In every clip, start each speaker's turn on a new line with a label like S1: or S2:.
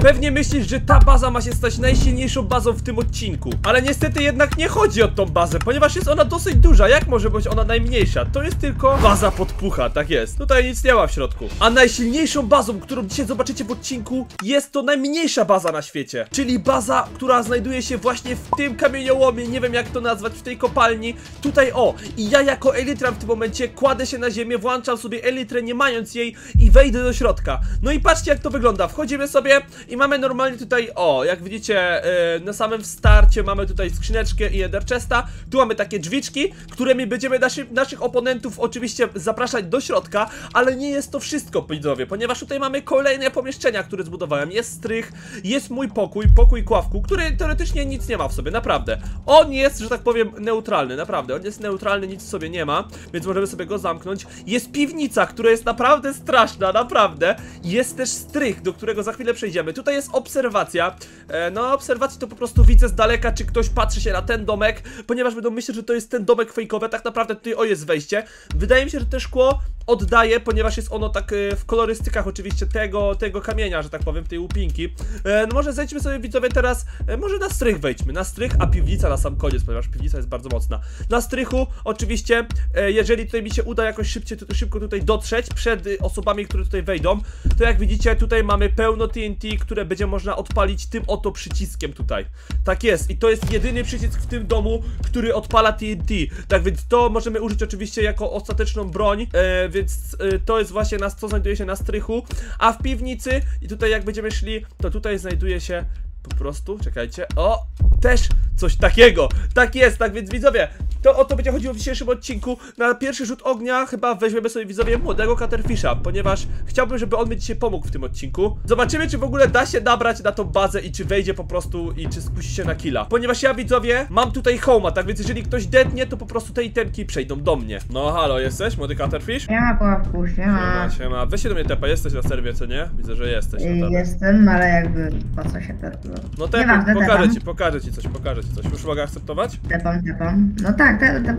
S1: Pewnie myślisz, że ta baza ma się stać najsilniejszą bazą w tym odcinku, ale niestety jednak nie chodzi o tą bazę, ponieważ jest ona dosyć duża. Jak może być ona najmniejsza? To jest tylko baza podpucha, tak jest. Tutaj nic nie ma w środku. A najsilniejszą bazą, którą dzisiaj zobaczycie w odcinku, jest to najmniejsza baza na świecie, czyli baza, która znajduje się właśnie w tym kamieniołomie, nie wiem jak to nazwać, w tej kopalni. Tutaj o, i ja jako Elytran w tym momencie kładę się na ziemię, włączam sobie Elytrę nie mając jej i wejdę do środka. No i patrzcie jak to wygląda, wchodzimy sobie i mamy normalnie tutaj, o, jak widzicie, na samym starcie mamy tutaj skrzyneczkę i Ender Chesta. Tu mamy takie drzwiczki, którymi będziemy naszych oponentów oczywiście zapraszać do środka, ale nie jest to wszystko, widzowie, ponieważ tutaj mamy kolejne pomieszczenia, które zbudowałem. Jest strych, jest mój pokój Kławku, który teoretycznie nic nie ma w sobie, naprawdę. On jest, że tak powiem, neutralny, naprawdę. On jest neutralny, nic w sobie nie ma, więc możemy sobie go zamknąć. Jest piwnica, która jest naprawdę straszna, naprawdę. Jest też strych, do którego za chwilę przejdziemy. Tutaj jest obserwacja. No, obserwacji to po prostu widzę z daleka, czy ktoś patrzy się na ten domek, ponieważ będą myśleć, że to jest ten domek fejkowy. Tak naprawdę tutaj, o, jest wejście. Wydaje mi się, że te szkło oddaje, ponieważ jest ono tak w kolorystykach oczywiście tego kamienia, że tak powiem, tej łupinki. No może zejdźmy sobie, widzowie, teraz, może na strych wejdźmy, na strych, a piwnica na sam koniec, ponieważ piwnica jest bardzo mocna. Na strychu oczywiście, jeżeli tutaj mi się uda jakoś szybko tutaj dotrzeć przed osobami, które tutaj wejdą, to jak widzicie, tutaj mamy pełno TNT, które będzie można odpalić tym oto przyciskiem tutaj. Tak jest, i to jest jedyny przycisk w tym domu, który odpala TNT. Tak więc to możemy użyć oczywiście jako ostateczną broń, więc to jest właśnie co znajduje się na strychu. A w piwnicy, i tutaj jak będziemy szli, to tutaj znajduje się po prostu, czekajcie, o, też coś takiego. Tak jest, tak więc widzowie, to o to będzie chodziło w dzisiejszym odcinku. Na pierwszy rzut ognia chyba weźmiemy sobie, widzowie, młodego Cuttlefisha, ponieważ chciałbym, żeby on mi dzisiaj pomógł w tym odcinku. Zobaczymy, czy w ogóle da się nabrać na tą bazę i czy wejdzie po prostu i czy skusi się na killa. Ponieważ ja, widzowie, mam tutaj home'a, tak więc jeżeli ktoś dednie, to po prostu te itemki przejdą do mnie. No halo, jesteś, młody Cuttlefish?
S2: Siema, Kławku, siema.
S1: Siema. Weź się do mnie tepa, jesteś na serwie, co nie? Widzę, że jesteś. No
S2: jestem, ale jakby po co się to...
S1: No tepa, pokażę ci coś. Już mogę akceptować?
S2: Tepam. No tak,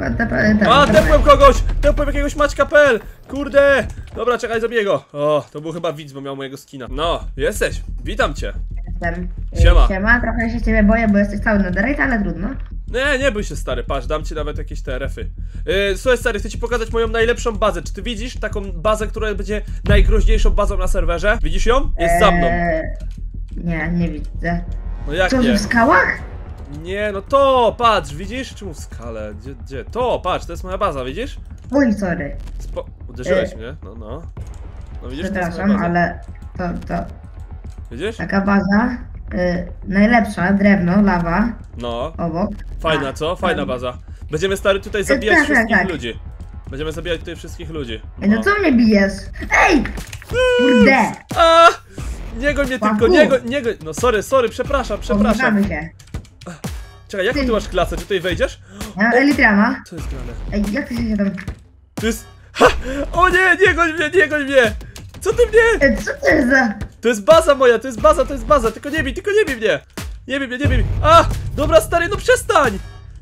S1: A, tepłem kogoś! Tepłem jakiegoś Maćka.pl! Kurde! Dobra, czekaj, zabiję go. O, to był chyba widz, bo miał mojego skina. No, jesteś, witam cię.
S2: Jestem.
S1: Siema.
S2: Trochę się ciebie boję, bo jesteś cały netherite, ale trudno.
S1: Nie bój się, stary, patrz, dam ci nawet jakieś te refy. Słuchaj, stary, chcę ci pokazać moją najlepszą bazę. Czy ty widzisz taką bazę, która będzie najgroźniejszą bazą na serwerze? Widzisz ją? Jest za mną.
S2: Nie widzę.
S1: No jak
S2: co,
S1: nie?
S2: W skałach?
S1: Nie, no to, patrz, widzisz? Czemu w skale? Gdzie? To, patrz, to jest moja baza, widzisz?
S2: Oj, sorry.
S1: Uderzyłeś mnie, no. No widzisz, to jest moja
S2: Przepraszam,
S1: baza.
S2: ale to...
S1: Widzisz?
S2: Taka baza, najlepsza, drewno, lawa.
S1: No.
S2: Obok.
S1: Fajna, co? Fajna baza. Będziemy, stary, tutaj zabijać wszystkich ludzi. Będziemy zabijać tutaj wszystkich ludzi.
S2: Ej, no co mnie bijesz? Ej! Kurde!
S1: A! Nie goń mnie tylko, nie goń. No sorry, przepraszam.
S2: Poznamy się.
S1: Czekaj, jaką ty masz klasę? Czy tutaj wejdziesz?
S2: Ja mam Elytrana.
S1: Co jest grane?
S2: Ej, jak ty się tam...
S1: To jest... Ha! O nie, nie goń mnie! Co ty mnie?
S2: Ej, co to jest za...
S1: To jest baza moja, to jest baza, tylko nie bij mnie! Nie bij mnie! A! Dobra, stary, no przestań,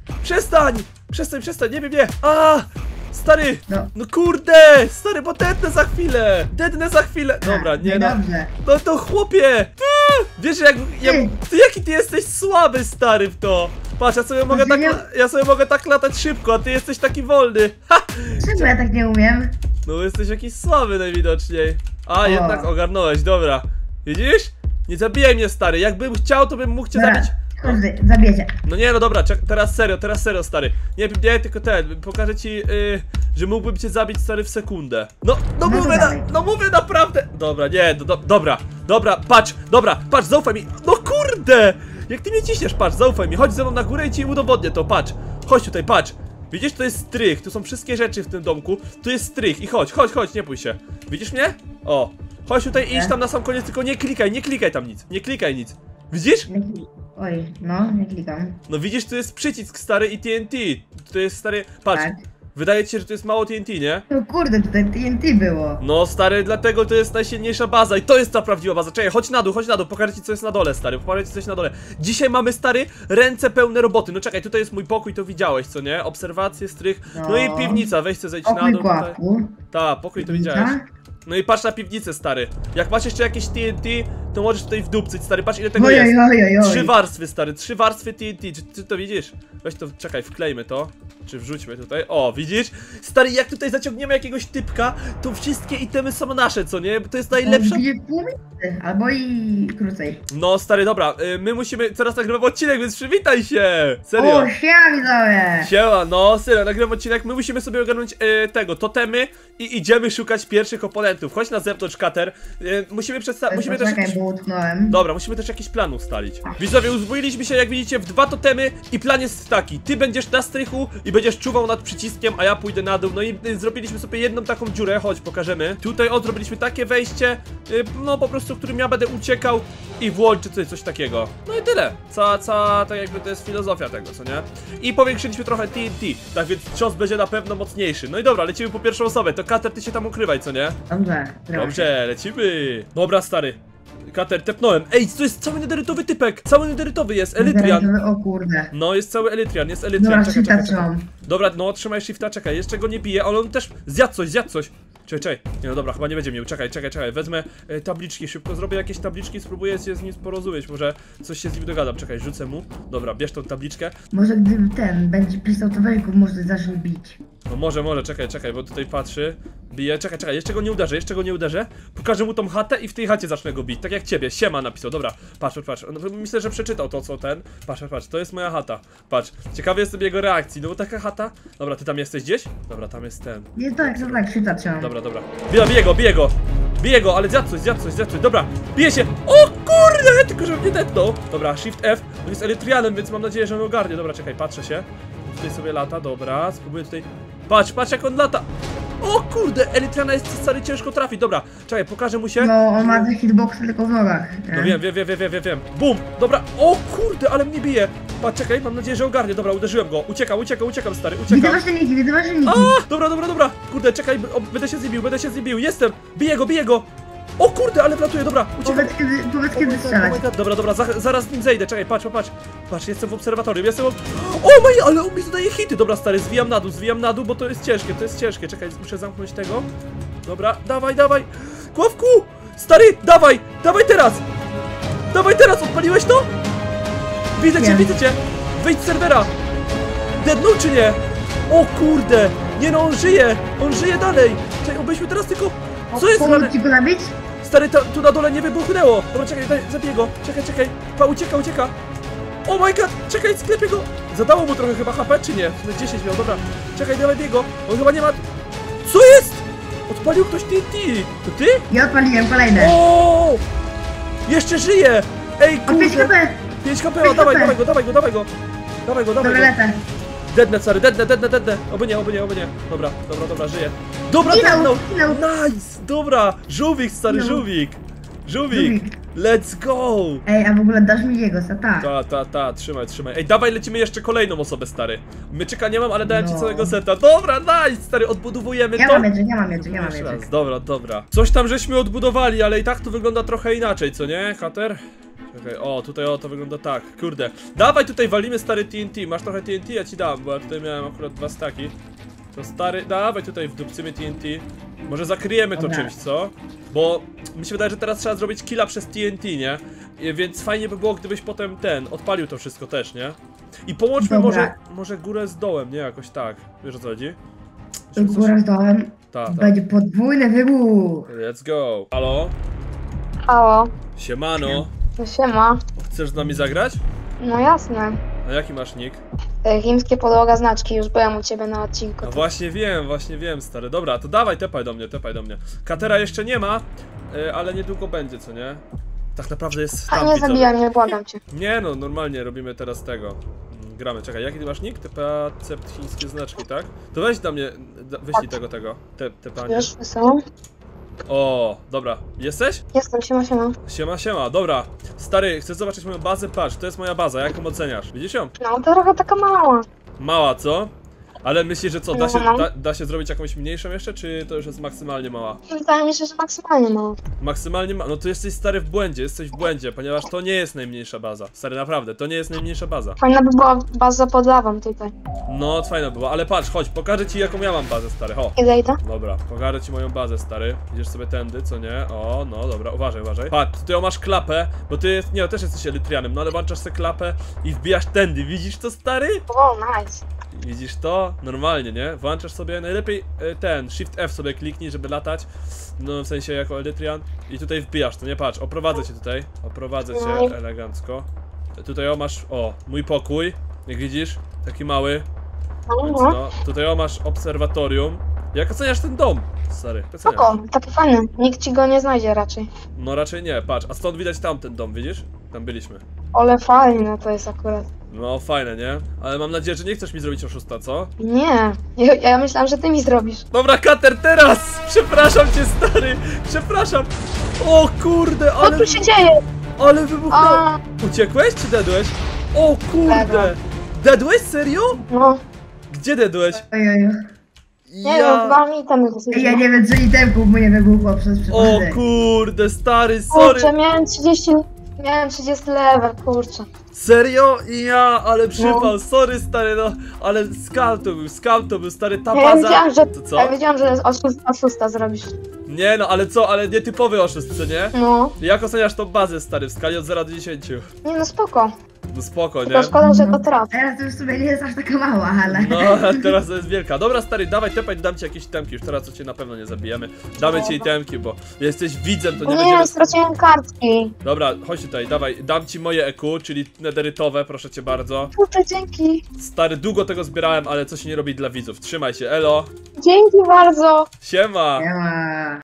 S1: nie bij mnie! A! Stary! No kurde! Stary, bo dednę za chwilę! Dobra, nie no. No to chłopie! Wiesz, jaki ty jesteś słaby, stary, w to! Patrz, ja sobie mogę tak latać szybko, a ty jesteś taki wolny! Ha!
S2: Czemu ja tak nie umiem?
S1: No jesteś jakiś słaby najwidoczniej. A, jednak ogarnąłeś, dobra. Widzisz? Nie zabijaj mnie, stary. Jakbym chciał, to bym mógł cię zabić.
S2: Zabiję cię.
S1: No nie, no dobra, teraz serio, stary. Nie, tylko pokażę ci, że mógłbym cię zabić, stary, w sekundę. Mówię naprawdę. Dobra, nie, dobra, patrz, zaufaj mi. No kurde! Jak ty mnie ciśniesz, patrz, zaufaj mi. Chodź ze mną na górę i ci udowodnię to, patrz. Chodź tutaj, patrz. Widzisz, to jest strych, tu są wszystkie rzeczy w tym domku. Tu jest strych i chodź, nie bój się. Widzisz mnie? O, chodź tutaj i idź tam na sam koniec, tylko nie klikaj tam nic. Nie klikaj nic. Widzisz?
S2: Oj, no, nie klikam.
S1: No widzisz, tu jest przycisk, stary, i TNT. To jest, stary, patrz.
S2: Tak.
S1: Wydaje ci się, że to jest mało TNT, nie?
S2: No kurde, tutaj TNT było.
S1: No, stary, dlatego to jest najsilniejsza baza i to jest ta prawdziwa baza. Czekaj, chodź na dół, pokażę ci, co jest na dole, stary. Pokażę ci coś na dole. Dzisiaj mamy, stary, ręce pełne roboty. No czekaj, tutaj jest mój pokój, to widziałeś, co nie? Obserwacje, strych. No i piwnica, weź co, zejdź na dół.
S2: Kławku.
S1: Ta, pokój to widziałeś. No i patrz na piwnicę, stary. Jak masz jeszcze jakieś TNT, to możesz tutaj wdupcyć, stary. Patrz ile tego jest. 3 warstwy, stary, 3 warstwy TNT. Czy ty to widzisz? Weź to, czekaj, wklejmy to. Czy wrzućmy tutaj. O, widzisz? Stary, jak tutaj zaciągniemy jakiegoś typka, to wszystkie itemy są nasze, co nie? To jest najlepsze.
S2: Albo i krócej.
S1: No, stary, dobra, my musimy teraz nagrywać odcinek, więc przywitaj się! Serio.
S2: O, siema widzowie!
S1: Siema, no, serio, nagrywam odcinek, my musimy sobie ogarnąć tego, totemy i idziemy szukać pierwszych oponentów. Chodź na zewnątrz, Kater. Musimy musimy też jakiś... Dobra, musimy też jakiś plan ustalić. Widzowie, uzbroiliśmy się, jak widzicie, w 2 totemy i plan jest taki. Ty będziesz na strychu i będziesz czuwał nad przyciskiem, a ja pójdę na dół. No i zrobiliśmy sobie jedną taką dziurę, chodź, pokażemy. Tutaj, zrobiliśmy takie wejście, no po prostu, którym ja będę uciekał i włączy tutaj coś takiego. No i tyle. Tak jakby to jest filozofia tego, co nie? I powiększyliśmy trochę TNT, tak więc cios będzie na pewno mocniejszy. No i dobra, lecimy po pierwszą osobę. To Kater, ty się tam ukrywaj, co nie? Dobrze, lecimy. Dobra, stary. Kater, tepnąłem. Ej, to jest cały nederytowy typek. Cały nederytowy jest, Elytrian.
S2: O kurde.
S1: No, jest cały Elytrian,
S2: Dobra, shifta trzymam.
S1: Dobra, no, trzymaj shifta, czekaj, jeszcze go nie bije, ale on też zjadł coś. Czekaj. Nie, no dobra, chyba nie będzie miał. Czekaj. Wezmę tabliczki, szybko zrobię jakieś tabliczki, spróbuję się z nim porozumieć. Może coś się z nim dogadam. Czekaj, rzucę mu. Dobra, bierz tą tabliczkę.
S2: Może gdy ten będzie pisał to wejku, może zacznie bić.
S1: No może, czekaj, bo tutaj patrzy. Bije, czekaj, jeszcze go nie uderzę. Pokażę mu tą chatę i w tej chacie zacznę go bić. Tak jak ciebie, siema napisał, dobra. Patrz. No, myślę, że przeczytał to, co ten. Patrz, to jest moja chata. Patrz, ciekawy jestem jego reakcji, no bo taka chata. Dobra, ty tam jesteś gdzieś? Dobra, tam jest ten.
S2: Nie, tak, shifta trzymam.
S1: Dobra. Bije go, ale zjadł coś. Dobra, bije się. O kurde, tylko że mnie detnął. Dobra, Shift F. On jest Elytrianem, więc mam nadzieję, że on ogarnie. Dobra, czekaj, patrzę się. Tutaj sobie lata, dobra, spróbuję tutaj. Patrz jak on lata. O kurde, Elytriana jest stary, ciężko trafić. Dobra, czekaj, pokażę mu się.
S2: No, on ma te hitboxy tylko w nogach.
S1: No wiem. Bum, dobra. O kurde, ale mnie bije. Patrz, czekaj, mam nadzieję, że ogarnie. Dobra, uderzyłem go. Uciekam, stary, uciekam.
S2: Widzę maszyniki.
S1: A, dobra. Kurde, czekaj, będę się zbił. Jestem. Biję go. O kurde, ale wlatuje, dobra, uciekaj.
S2: Powiedz kiedy strzelać.
S1: Dobra, zaraz z nim zejdę, czekaj, patrz, jestem w obserwatorium, ale on mi zadaje hity, dobra stary, zwijam na dół, bo to jest ciężkie, czekaj, muszę zamknąć tego. Dobra, dawaj, Kławku, stary, dawaj teraz, odpaliłeś to? Widzę cię, wyjdź z serwera. Deadnął czy nie? O kurde, nie no, on żyje dalej, czekaj, obyśmy teraz tylko... Co jest grane?
S2: Ci go nabić?
S1: Stary, tu na dole nie wybuchnęło. Dobra, czekaj, zabiję go. Czekaj. Pa, ucieka. Oh my god, czekaj, sklepię go. Zadało mu trochę chyba HP, czy nie? 10 miał, dobra. Czekaj, dawaj biego. On chyba nie ma... Co jest? Odpalił ktoś TNT. To ty?
S2: Ja odpaliłem kolejne.
S1: O! Jeszcze żyje. Ej, kurde.
S2: 5 HP.
S1: 5 HP, dawaj go.
S2: Dobra, lecę.
S1: Dednę, stary, dednę. Oby nie. Dobra, żyje. Dobra, dednął. Nice, dobra. Żółwik, stary, żółwik. Let's go.
S2: Ej, a w ogóle dasz mi jego, tak?
S1: Ta, trzymaj. Ej, dawaj, lecimy jeszcze kolejną osobę, stary. Myczyka nie mam, ale dałem ci całego seta. Dobra, nice, stary, odbudowujemy to.
S2: Ja mam mieczek.
S1: Dobra. Coś tam żeśmy odbudowali, ale i tak to wygląda trochę inaczej, co nie, Hater? Czekaj, tutaj to wygląda tak, kurde. Dawaj tutaj walimy stary TNT, masz trochę TNT? Ja ci dam, bo ja tutaj miałem akurat 2 staki. To stary, dawaj tutaj wdupcymy TNT. Może zakryjemy to czymś, co? Bo mi się wydaje, że teraz trzeba zrobić killa przez TNT, nie? Więc fajnie by było, gdybyś potem odpalił to wszystko też, nie? I połączmy może górę z dołem, nie? Jakoś tak. Wiesz o co chodzi?
S2: Górę z dołem. Będzie podwójny wybuch.
S1: Let's go. Halo? Siemano.
S3: Siema.
S1: Chcesz z nami zagrać?
S3: No jasne.
S1: A jaki masz nick?
S3: Rimskie podłoga znaczki, już byłem u ciebie na odcinku.
S1: No właśnie wiem, stary. Dobra, to dawaj, tepaj do mnie. Katera jeszcze nie ma, ale niedługo będzie, co nie? Tak naprawdę jest tam.
S3: A nie zabijaj mnie, błagam cię.
S1: Nie no, normalnie robimy teraz tego. Gramy, czekaj, jaki ty masz nick? Tepacept chińskie znaczki, tak? To weź do mnie, wyślij tego, tepanie.
S3: Już są.
S1: O, dobra, jesteś?
S3: Jestem,
S1: Siema, dobra. Stary, chcesz zobaczyć moją bazę? Patrz, to jest moja baza, jak ją oceniasz? Widzisz ją?
S3: No, to trochę taka mała.
S1: Mała, co? Ale myślisz, że co, da się zrobić jakąś mniejszą jeszcze, czy to już jest maksymalnie mała?
S3: Wydaje mi się, że maksymalnie mała.
S1: Maksymalnie no to jesteś stary w błędzie, jesteś w błędzie, ponieważ to nie jest najmniejsza baza. Stary, naprawdę, to nie jest najmniejsza baza.
S3: Fajna by była baza pod lawą tutaj.
S1: No, fajna była, ale patrz, chodź, pokażę ci jaką ja mam bazę, stary, ho.
S3: Idę.
S1: Dobra, pokażę ci moją bazę, stary. Idziesz sobie tędy, co nie? O, no dobra, uważaj. Patrz, tutaj masz klapę, bo ty jest, nie, też jesteś elytrianem, no ale włączasz sobie klapę i wbijasz tędy, widzisz to, stary?
S3: O, nice.
S1: Widzisz to? Normalnie, nie? Włączasz sobie, najlepiej ten, Shift F sobie kliknij, żeby latać. No, w sensie jako elytrian. I tutaj wbijasz to, nie? Patrz, oprowadzę cię tutaj. Oprowadzę cię elegancko. Tutaj masz, mój pokój. Jak widzisz, taki mały. Więc no, tutaj masz obserwatorium. Jak oceniasz ten dom, stary? Jak oceniasz?
S3: Spoko, taki fajny. Nikt ci go nie znajdzie raczej.
S1: No raczej nie, patrz, a stąd widać tamten dom, widzisz? Tam byliśmy.
S3: Ale fajne to jest akurat.
S1: No fajne, nie? Ale mam nadzieję, że nie chcesz mi zrobić oszusta, co?
S3: Nie, ja myślałam, że ty mi zrobisz.
S1: Dobra, Kater, teraz! Przepraszam cię, stary! Przepraszam! O kurde,
S3: Co
S1: ale...
S3: tu się dzieje?
S1: Ale wybuchnął!
S3: A,
S1: Uciekłeś czy dedłeś? O kurde!
S3: Dedłem.
S1: Dedłeś? Serio?
S3: no,
S1: Gdzie dedłeś?
S2: Ojojo.
S3: nie wiem, chyba mi ten
S2: Ja nie wiem, czy itemków mu nie wybuchło przez
S1: O
S2: przypadek.
S1: kurde, stary, sorry!
S3: Kurczę, miałem 30 level, kurczę.
S1: Serio? Ja, ale przypał,
S3: No.
S1: sorry, stary, no. Ale skam to był, stary, ta
S3: Ja
S1: baza...
S3: wiedziałam, że,
S1: To co?
S3: ja wiedziałam, że oszusta zrobisz.
S1: Nie no, ale co, ale nietypowy oszust, co nie?
S3: No,
S1: Jak oceniasz tą bazę, stary, w skali od 0 do 10?
S3: nie no spoko.
S1: No spoko, nie?
S3: Tylko szkoda, że to traf.
S2: Teraz to już w sumie nie jest aż taka mała, ale...
S1: No, a teraz to jest wielka. Dobra, stary, dawaj tepać, dam ci jakieś itemki, już teraz to cię na pewno nie zabijemy. Damy ci itemki, bo jesteś widzem, to nie będziemy...
S3: Nie, straciłem kartki.
S1: Dobra, chodź tutaj, dawaj, dam ci moje EQ, czyli nederytowe, proszę cię bardzo.
S3: Kurczę, dzięki.
S1: Stary, długo tego zbierałem, ale co się nie robi dla widzów. Trzymaj się, elo.
S3: Dzięki bardzo.
S1: Siema.
S2: Nie ma.